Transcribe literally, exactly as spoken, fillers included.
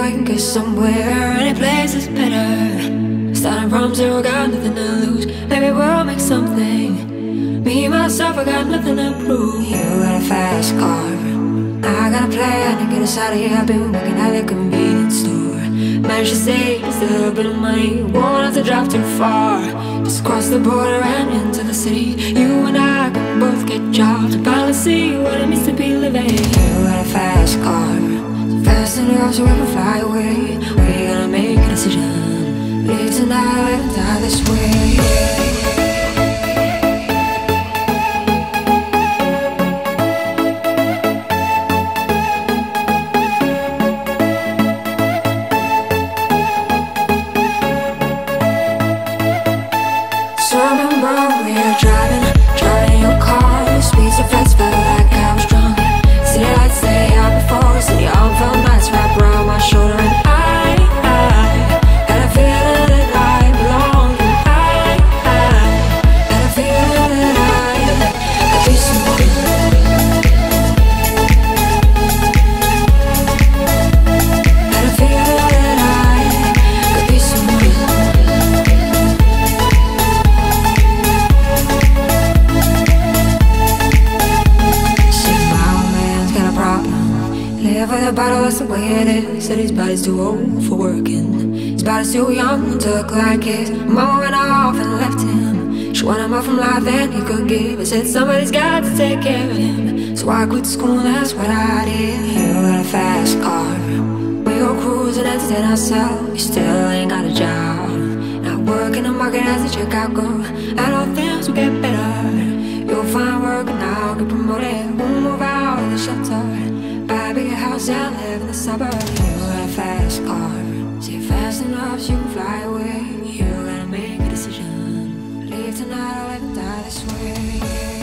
we can get somewhere. Any place is better. Starting from zero, got nothing to lose. Maybe we'll make something. Me, myself, I got nothing to prove. You got a fast car, I got a plan to get us out of here. I've been working at the convenience store. Managed to save just a little bit of money. Won't have to drive too far. Just cross the border and into the city. You and I can both get jobs and finally see what it means to be living. You got a fast car, so fast enough so we can fly away. We're gonna make a decision. Live tonight and die this way. So I remember we were driving, driving in your car. Speed so fast, felt like I was drunk. City lights lay out before us, and your arm felt nice wrapped around my shoulder. And I, I had a feeling that I belonged. And I, I had a feeling that I could be someone. Had a feeling that I could be someone. Live with a bottle, that's the way it is. Said his body's too old for working. His body's too young to look like his. Mama went off and left him. She wanted more from life than he could give. I said somebody's got to take care of him. So I quit school and that's what I did. You got a fast car, we go cruising, entertain ourselves. You still ain't got a job, not working the market as a checkout girl. I know things will get better. You'll find work and I'll get promoted. We'll move out of the shelter, buy a bigger house and live in the suburbs. You got a fast car, say fast enough so you can fly away. You gotta make a decision. Leave tonight or live and die this way.